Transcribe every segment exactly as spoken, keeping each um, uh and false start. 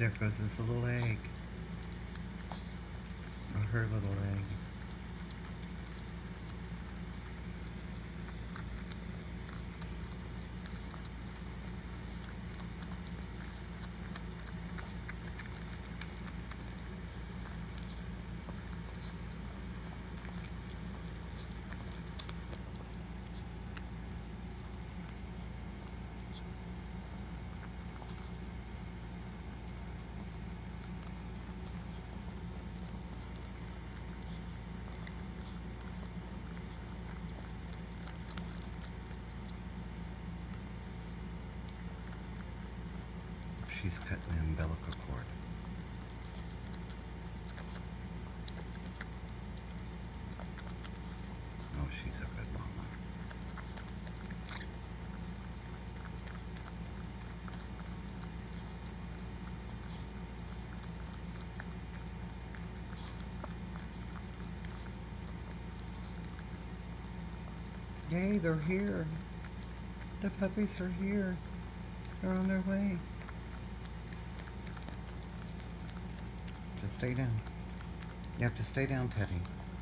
there goes his little egg. Or her little egg. She's cutting the umbilical cord. Oh, she's a good mama. Yay, they're here. The puppies are here. They're on their way. Just stay down. You have to stay down, Teddy.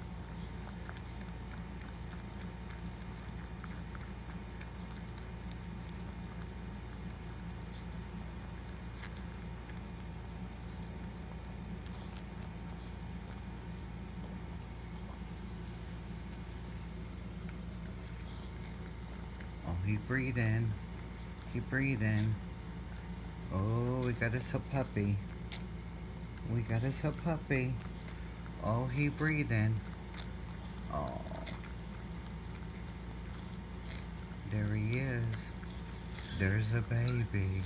Oh, he breathing. He breathing. Oh, we got us a puppy. We got us a puppy. Oh, he breathing. Oh. There he is. There's a baby.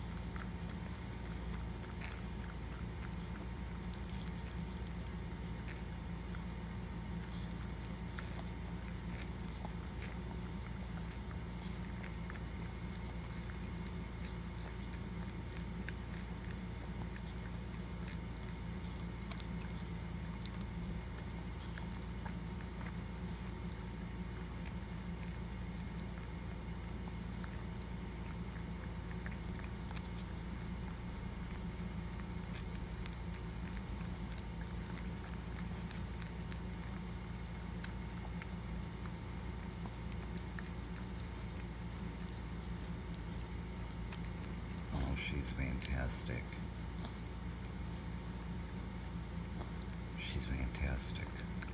She's fantastic. She's fantastic.